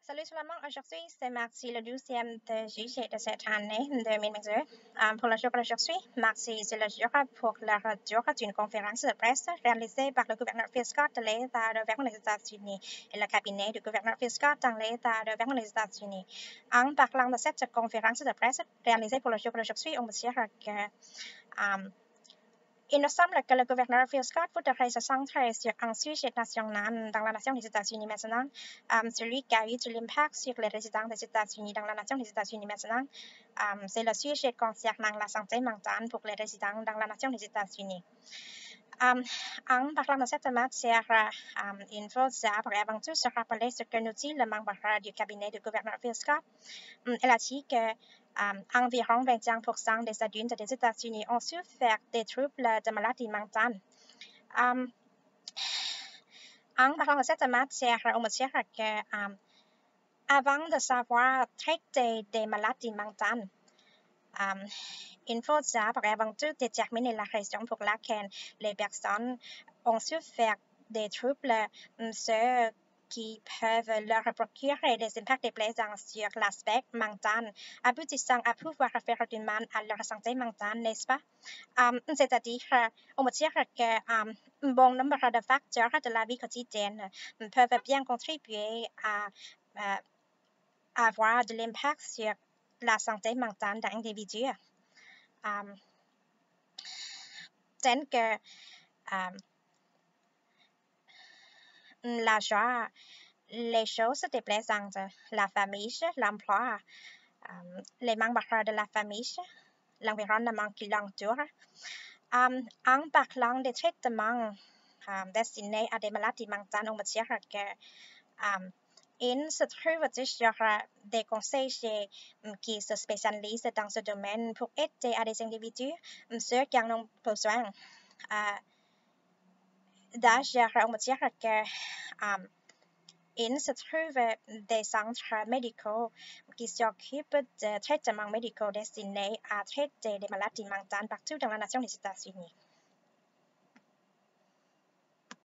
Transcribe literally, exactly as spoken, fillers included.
Salut tout le monde, aujourd'hui c'est mardi le douzième de juillet de cette année deux mille vingt-deux. Um, pour le jour d'aujourd'hui, mardi c'est le jour pour la radio d'une conférence de presse réalisée par le gouverneur Phil Scott de l'État de Vermont des États-Unis et le cabinet du gouverneur Phil Scott dans l'État de Vermont des États-Unis. En parlant de cette conférence de presse réalisée pour le jour d'aujourd'hui, on peut dire que um, il nous semble que le gouverneur Phil Scott voudrait se centrer sur un sujet national dans la nation des États-Unis maintenant, um, celui qui a eu de l'impact sur les résidents des États-Unis dans la nation des États-Unis maintenant. Um, c'est le sujet concernant la santé mentale pour les résidents dans la nation des États-Unis. Um, en parlant de cette matière, um, il faut avant tout se rappeler ce que nous dit le membre du cabinet du gouverneur Phil Scott. Um, elle a dit que Um, environ vingt et un pour cent des adultes des États-Unis ont souffert des troubles de maladie mentale. Um, en parlant de cette matière, on me dire que um, avant de savoir traiter des maladies mentales, um, il faut avant tout déterminer la raison pour laquelle les personnes ont souffert des troubles, ce qui peuvent leur procurer des impacts déplaisants sur l'aspect mental, aboutissant à pouvoir faire du mal à leur santé mentale, n'est-ce pas? Um, c'est-à-dire, on peut dire que um, un bon nombre de facteurs de la vie quotidienne peuvent bien contribuer à, à avoir de l'impact sur la santé mentale d'un individu. Um, tel que um, la joie, les choses déplaisantes, la famille, l'emploi, um, les membres de la famille, l'environnement qui l'entoure. Um, en parlant des traitements um, destinés à des maladies mentales, on peut dire que um, il se trouve toujours des conseillers qui se spécialisent dans ce domaine pour aider à des individus, ceux qui en ont besoin. Uh, D'ailleurs, on peut dire que um, il se trouve des centres médicaux qui s'occupent de traitements médicaux destinés à traiter des maladies mentales partout dans la nation des États-Unis.